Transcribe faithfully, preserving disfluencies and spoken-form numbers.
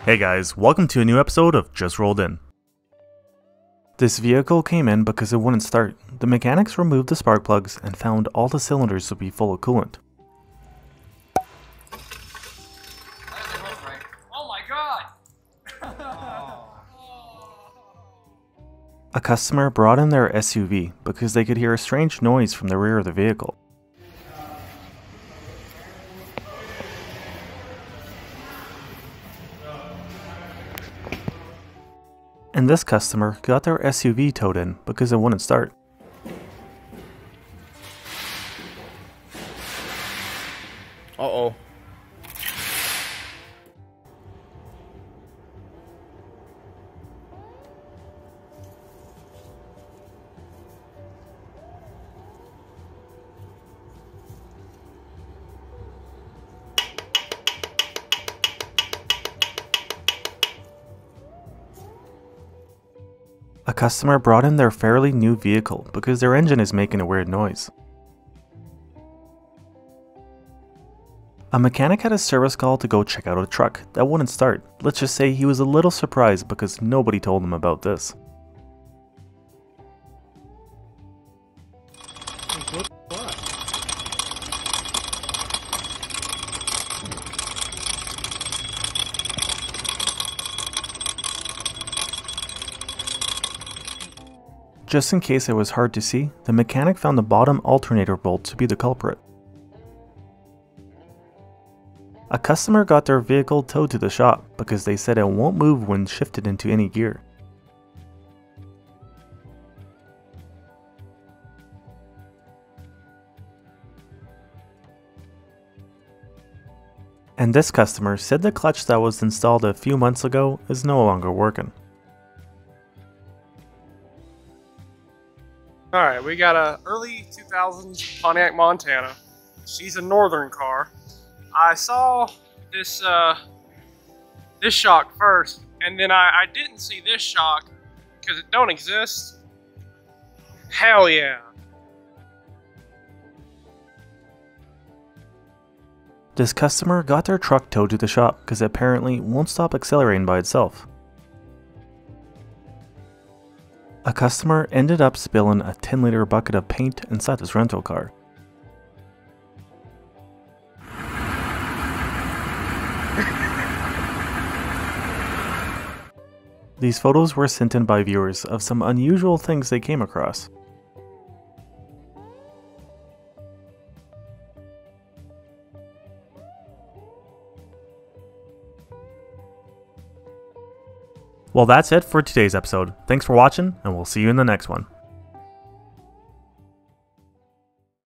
Hey guys, welcome to a new episode of Just Rolled In. This vehicle came in because it wouldn't start. The mechanics removed the spark plugs and found all the cylinders to be full of coolant. Oh my god! A customer brought in their S U V because they could hear a strange noise from the rear of the vehicle. And this customer got their S U V towed in because it wouldn't start. Uh-oh. A customer brought in their fairly new vehicle because their engine is making a weird noise. A mechanic had a service call to go check out a truck that wouldn't start. Let's just say he was a little surprised because nobody told him about this. Just in case it was hard to see, the mechanic found the bottom alternator bolt to be the culprit. A customer got their vehicle towed to the shop because they said it won't move when shifted into any gear. And this customer said the clutch that was installed a few months ago is no longer working. Alright, we got a early two thousands Pontiac Montana. She's a northern car. I saw this uh, this shock first, and then I, I didn't see this shock because it don't exist. Hell yeah. This customer got their truck towed to the shop because it apparently won't stop accelerating by itself. A customer ended up spilling a ten liter bucket of paint inside his rental car. These photos were sent in by viewers of some unusual things they came across. Well, that's it for today's episode. Thanks for watching, and we'll see you in the next one.